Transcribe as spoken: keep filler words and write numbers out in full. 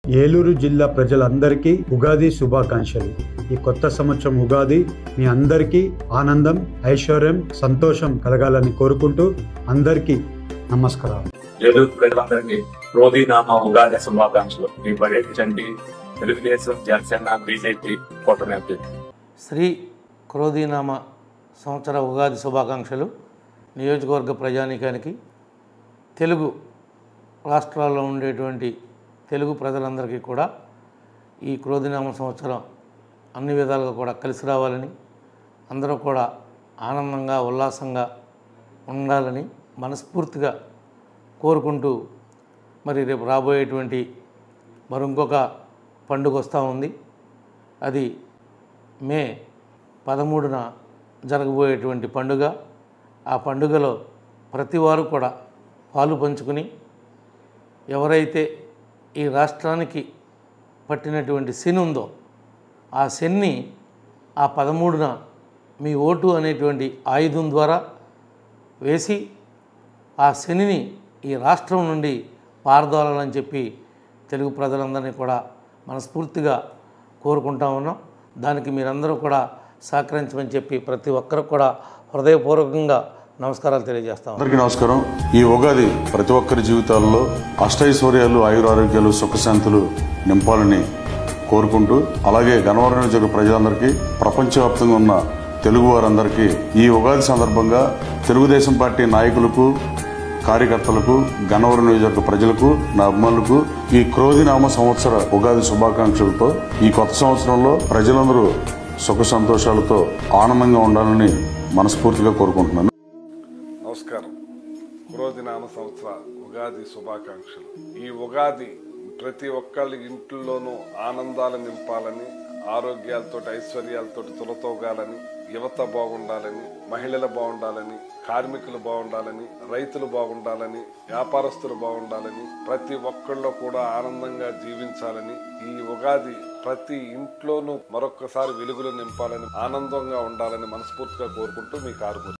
ఏలూరు జిల్లా ప్రజలందరికీ ఉగాది శుభాకాంక్షలు. ఈ కొత్త సంవత్సరం ఉగాది మీ అందరికీ ఆనందం, ఐశ్వర్యం, సంతోషం కలగాలని కోరుకుంటూ అందరికీ నమస్కారాలు. ఏలూరు ప్రజలందరికీ క్రోధీనామ ఉగాది శుభాకాంక్షలు. మీ పర్యటించండి తెలుగుదేశం, జనసేన, బీజేపీ కూటమి అభ్యర్థి. శ్రీ క్రోధీనామ సంవత్సర ఉగాది శుభాకాంక్షలు. నియోజకవర్గ ప్రజానీకానికి, తెలుగు రాష్ట్రాల్లో ఉండేటువంటి తెలుగు ప్రజలందరికీ కూడా ఈ క్రోధీనామ సంవత్సరం అన్ని విధాలుగా కూడా కలిసి రావాలని, అందరూ కూడా ఆనందంగా ఉల్లాసంగా ఉండాలని మనస్ఫూర్తిగా కోరుకుంటూ, మరి రేపు రాబోయేటువంటి మరి ఇంకొక పండుగ వస్తూ ఉంది. అది మే పదమూడున జరగబోయేటువంటి పండుగ. ఆ పండుగలో ప్రతి వారు కూడా పాలు పంచుకుని, ఎవరైతే ఈ రాష్ట్రానికి పట్టినటువంటి శని ఉందో ఆ శని ఆ పదమూడున మీ ఓటు అనేటువంటి ఆయుధం ద్వారా వేసి ఆ శనిని ఈ రాష్ట్రం నుండి పారదోలాలని చెప్పి తెలుగు ప్రజలందరినీ కూడా మనస్ఫూర్తిగా కోరుకుంటా ఉన్నాం. దానికి మీరందరూ కూడా సహకరించమని చెప్పి ప్రతి ఒక్కరు కూడా హృదయపూర్వకంగా నమస్కారాలు తెలియజేస్తాం. అందరికీ నమస్కారం. ఈ ఉగాది ప్రతి ఒక్కరి జీవితాల్లో అష్టైశ్వర్యాలు, ఆయురారోగ్యాలు, సుఖశాంతులు నింపాలని కోరుకుంటూ, అలాగే గన్నవరం నియోజకవర్గ ప్రజలందరికీ, ప్రపంచవ్యాప్తంగా ఉన్న తెలుగు వారందరికీ ఈ ఉగాది సందర్భంగా తెలుగుదేశం పార్టీ నాయకులకు, కార్యకర్తలకు, గన్నవరం నియోజకవర్గ ప్రజలకు, నా అభిమానులకు ఈ క్రోధీనామ సంవత్సర ఉగాది శుభాకాంక్షలతో ఈ కొత్త సంవత్సరంలో ప్రజలందరూ సుఖ సంతోషాలతో ఆనందంగా ఉండాలని మనస్ఫూర్తిగా కోరుకుంటున్నాను. నమస్కారం. క్రోధీనామ సంవత్సర ఉగాది శుభాకాంక్షలు. ఈ ఉగాది ప్రతి ఒక్కళ్ళ ఇంట్లోనూ ఆనందాలు నింపాలని, ఆరోగ్యాలతో, ఐశ్వర్యాలతో తులతోగాలని, యువత బాగుండాలని, మహిళలు బాగుండాలని, కార్మికులు బాగుండాలని, రైతులు బాగుండాలని, వ్యాపారస్తులు బాగుండాలని, ప్రతి ఒక్కళ్ళు కూడా ఆనందంగా జీవించాలని, ఈ ఉగాది ప్రతి ఇంట్లోనూ మరొక్కసారి వెలుగులు నింపాలని, ఆనందంగా ఉండాలని మనస్ఫూర్తిగా కోరుకుంటూ మీ కారు